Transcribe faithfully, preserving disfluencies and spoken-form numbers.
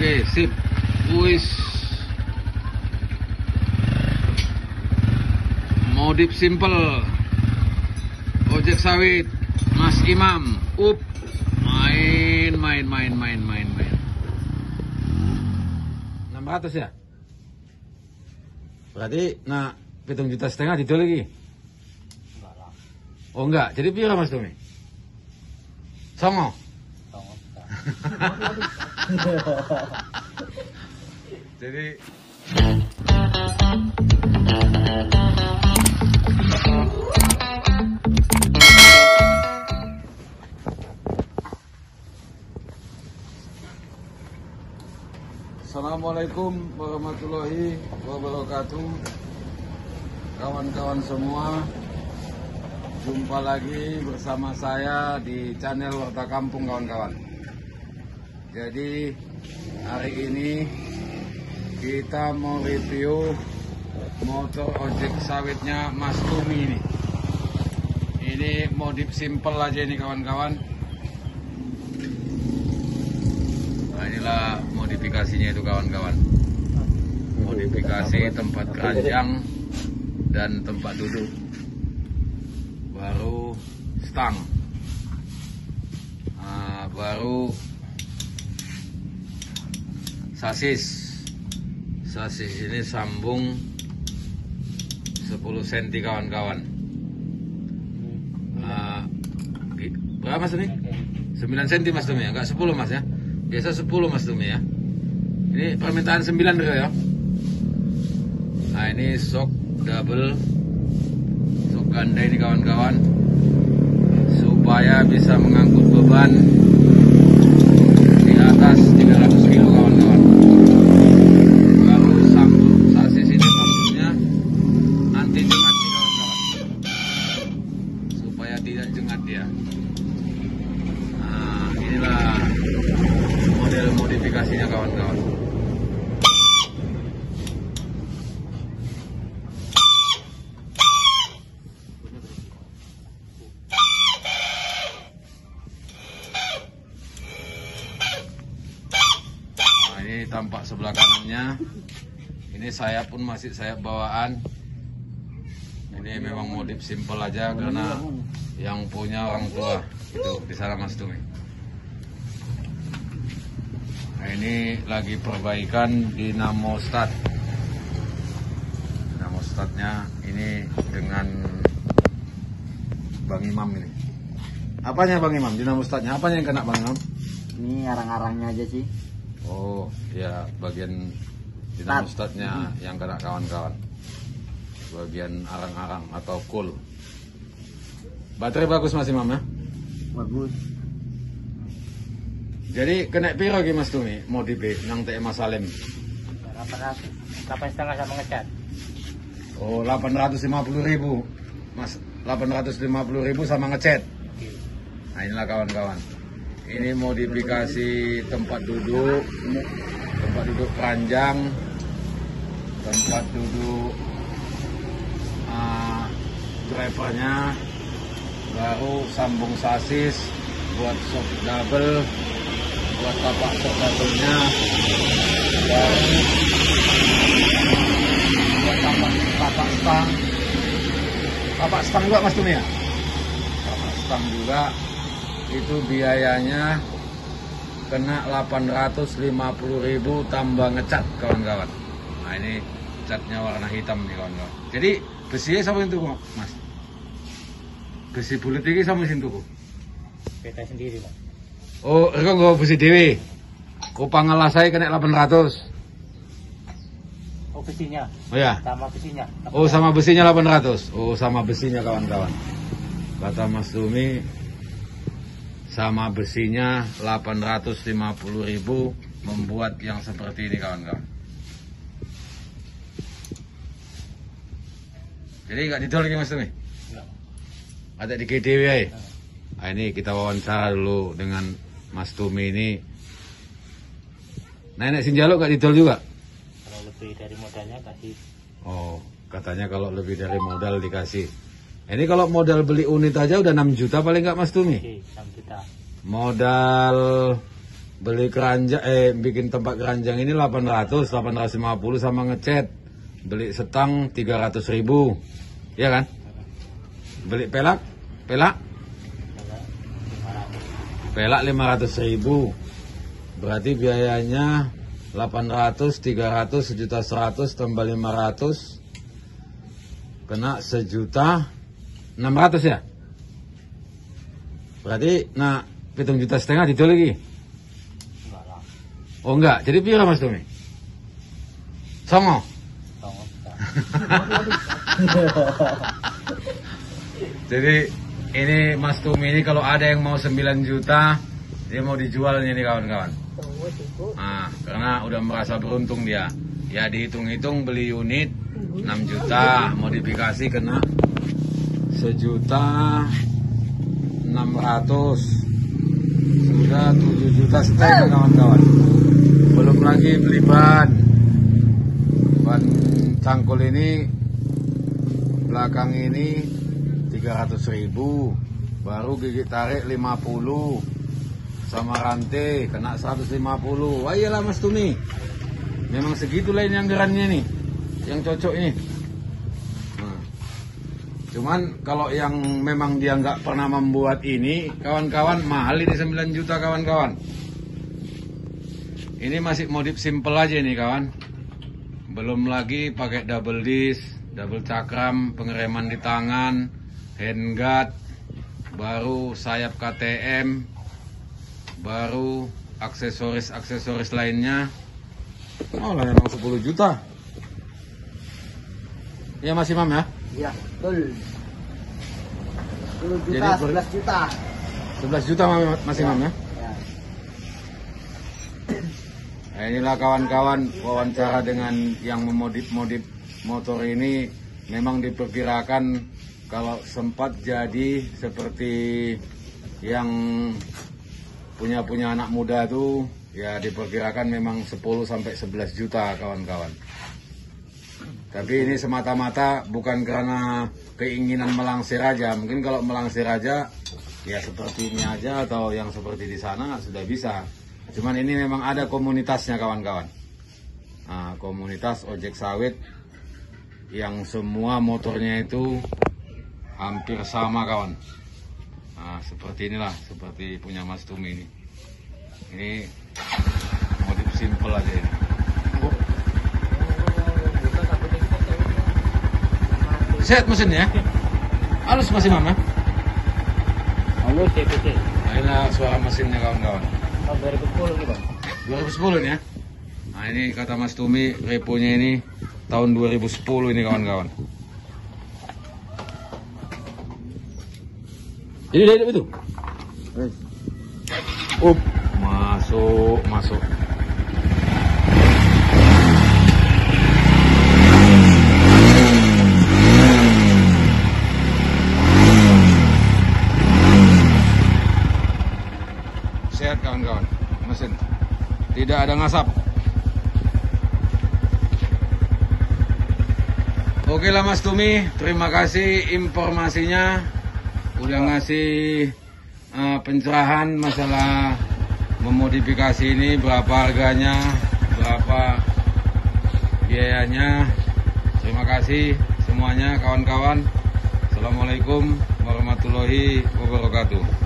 Oke, sip. Wis. Modif simple. Ojek sawit. Mas Imam. Up. Main, main, main, main, main, main. enam ratus ya? Berarti, nah, pitung juta setengah didol lagi? Enggak lah. Oh enggak, jadi pira Mas Tumi? Songo? Songo. Jadi Assalamualaikum warahmatullahi wabarakatuh. Kawan-kawan semua, jumpa lagi bersama saya di channel Warta Kampung, kawan-kawan. Jadi hari ini kita mau review motor ojek sawitnya Mas Tumi ini. Ini modif simple aja ini, kawan-kawan. Nah, inilah modifikasinya itu, kawan-kawan. Modifikasi tempat keranjang dan tempat duduk. Baru stang. Nah, baru sasis. Sasis ini sambung sepuluh sentimeter, kawan-kawan. Uh, berapa Mas ini? sembilan sentimeter Mas Tumi ya? Enggak sepuluh Mas ya? Biasa sepuluh Mas Tumi ya. Ini permintaan sembilan ya. Nah, ini sok double, sok ganda ini, kawan-kawan, supaya bisa mengangkut beban di atas tiga ratus kilo, kawan-kawan. Baru sambung sasis ini maksudnya anti jengat nih, kawan-kawan, supaya tidak jengat ya. Nah, inilah model modifikasinya, kawan-kawan. Nah, ini tampak sebelah kanannya. Ini sayap pun masih sayap bawaan. Ini memang modif simple aja karena yang punya orang tua itu di sana Mas Tumi. Nah, ini lagi perbaikan dinamostat. Dinamostatnya ini dengan Bang Imam ini. Apanya Bang Imam? Dinamostatnya apanya yang kena Bang Imam? Ini arang-arangnya aja sih. Oh, ya bagian dinamostatnya yang kena, kawan-kawan. Bagian arang-arang atau cool. Baterai bagus Mas Imam ya? Bagus. Jadi kena piro ki Mas Tumi modif nang T M Mas Salim? delapan ratus, delapan setengah sama ngecat. Oh, delapan ratus lima puluh ribu Mas, delapan ratus lima puluh ribu sama ngecat. Nah, inilah kawan-kawan. Ini modifikasi tempat duduk, tempat duduk keranjang, tempat duduk uh, drivernya, baru sambung sasis buat shock double, buat tapak shock double-nya, baru buat tapak, tapak stang, tapak stang juga Mas Tumi ya? Tapak stang juga. Itu biayanya kena delapan ratus lima puluh ribu tambah ngecat, kawan-kawan. Nah, ini catnya warna hitam nih, kawan-kawan. Jadi besinya sama yang tuku Mas? Besi bulat ini sama yang tuku? Beda sendiri Mas. Oh, itu nggak besi dewi. Kupang ngelas saya kena delapan ratus. Oh, besinya? Oh ya? Sama besinya? Oh, sama besinya delapan ratus. Oh, sama besinya, kawan-kawan. Kata Mas Tumi, sama besinya delapan ratus lima puluh ribu membuat yang seperti ini, kawan-kawan. Jadi nggak didol lagi Mas Tumi? Enggak. Ada di G D W ya? Nah, ini kita wawancara dulu dengan Mas Tumi ini. Nenek Sinjalo nggak didol juga? Kalau lebih dari modalnya kasih. Oh, katanya kalau lebih dari modal dikasih. Ini kalau modal beli unit aja udah enam juta paling nggak Mas Tumi? Oke, enam juta. Modal beli keranjang, eh bikin tempat keranjang ini delapan ratus, delapan ratus lima puluh sama ngecat. Beli setang tiga ratus ribu. Iya kan? Beli pelak, pelak? Pelak lima ratus ribu. Berarti biayanya delapan ratus, tiga ratus, sejuta seratus, tambah lima ratus. Kena sejuta enam ratus ya? Berarti, nah, pitung juta setengah dijual lagi? Enggak lah. Oh enggak, jadi pira Mas Tumi? Songo? Songo bisa. Jadi ini Mas Tumi ini kalau ada yang mau sembilan juta, dia mau dijualnya nih kawan-kawan. Nah, karena udah merasa beruntung dia. Ya dihitung-hitung beli unit enam juta, modifikasi kena sejuta enam ratus, sudah tujuh juta setengah kawan-kawan. Belum lagi beli ban, ban cangkul ini belakang ini tiga ratus ribu, baru gigi tarik lima puluh, sama rantai kena seratus lima puluh. Wah iyalah Mas Tumi, memang segitulah ini anggarannya nih, yang cocok ini. Cuman kalau yang memang dia nggak pernah membuat ini, kawan-kawan, mahal ini sembilan juta kawan-kawan. Ini masih modif simple aja nih kawan. Belum lagi pakai double disc, double cakram, pengereman di tangan, handguard, baru sayap K T M, baru aksesoris-aksesoris lainnya. Oh lah memang sepuluh juta. Ya Mas Imam ya? Iya, betul. sepuluh juta, Jadi, sebelas juta. sebelas juta Mas Imam ya? Ya. Nah, inilah kawan-kawan wawancara dengan yang memodif-modif motor ini. Memang diperkirakan kalau sempat jadi seperti yang punya-punya anak muda tuh, ya diperkirakan memang sepuluh sampai sebelas juta kawan-kawan. Tapi ini semata-mata bukan karena keinginan melangsir aja. Mungkin kalau melangsir aja, ya seperti ini aja atau yang seperti di sana sudah bisa. Cuman ini memang ada komunitasnya kawan-kawan. Nah, komunitas ojek sawit yang semua motornya itu hampir sama kawan. Nah, seperti inilah, seperti punya Mas Tumi ini. Ini modif simple aja ini. Set mesinnya, halus Mas Imam ya? Halus C P C. Nah inilah suara mesinnya kawan-kawan. Oh, dua ribu sepuluh nih bang. dua ribu sepuluh nih ya? Nah ini kata Mas Tumi, reponya ini tahun dua ribu sepuluh ini kawan-kawan. Jadi udah hidup itu? Up, masuk, masuk. Sehat kawan-kawan, mesin tidak ada ngasap. Oke lah Mas Tumi, terima kasih informasinya, udah ngasih uh, pencerahan masalah memodifikasi ini, berapa harganya, berapa biayanya. Terima kasih semuanya kawan-kawan. Assalamualaikum warahmatullahi wabarakatuh.